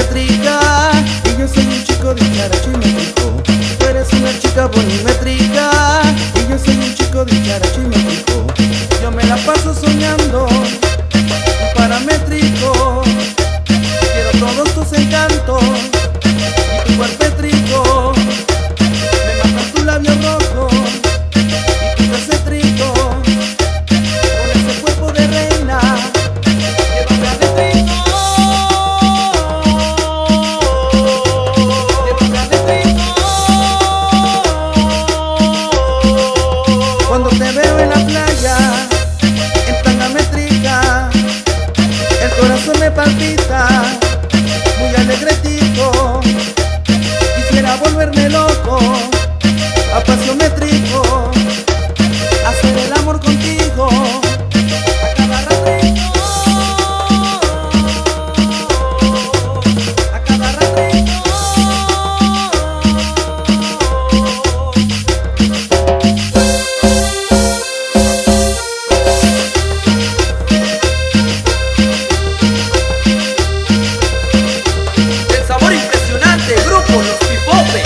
bonimétrica y yo soy un chico dicharachero y métrico. Tú eres una chica bonimétrica y yo soy un chico dicharachero y métrico. Yo me la paso soñando un paramétrico. Quiero todos tus encantos y tu cuerpo étrico. Me matan tu labio rojo y tu calcetrico. Con ese cuerpo de reina quiero ser de trigo. Quiero ser de trigo. Cuando te veo en la playa en tanga métrica, el corazón me palpita muy alegretico. Quisiera volverme loco, apasiométrico, hacer el amor contigo a cada ratito, a cada ratito. El sabor impresionante, grupo Los Pipopes.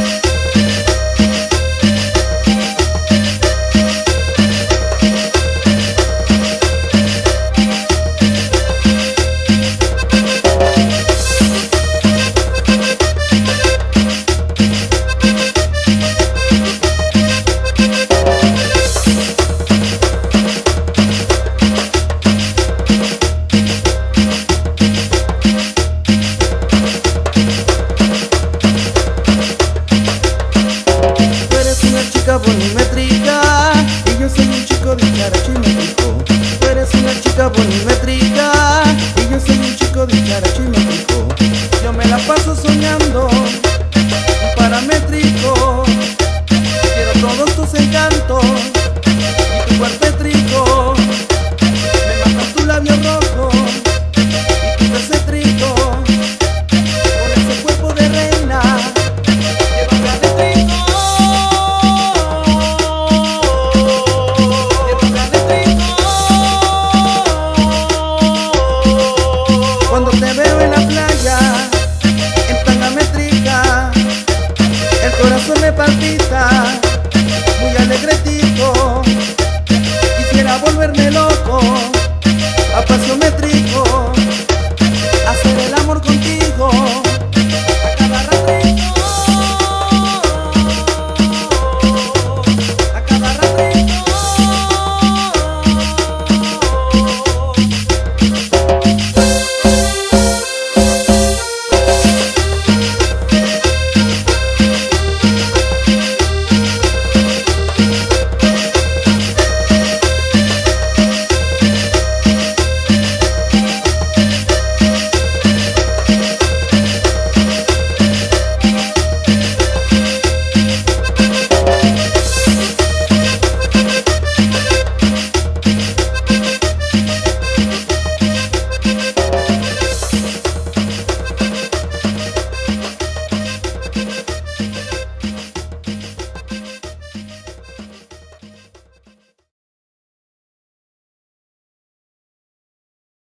Tú eres una chica bonimétrica y yo soy un chico dicharachero y métrico. Tú eres una chica bonimétrica y yo soy un chico dicharachero y métrico. Yo me la paso soñando un paramétrico. Quiero todos tus encantos y tu cuerpo étrico. Me matan tu labio rojo y tu calcetrico. Con ese cuerpo de reina quiero ser de trigo. Quiero ser de trigo. Cuando te veo en la playa en tanga métrica, el corazón me palpita muy alegretico.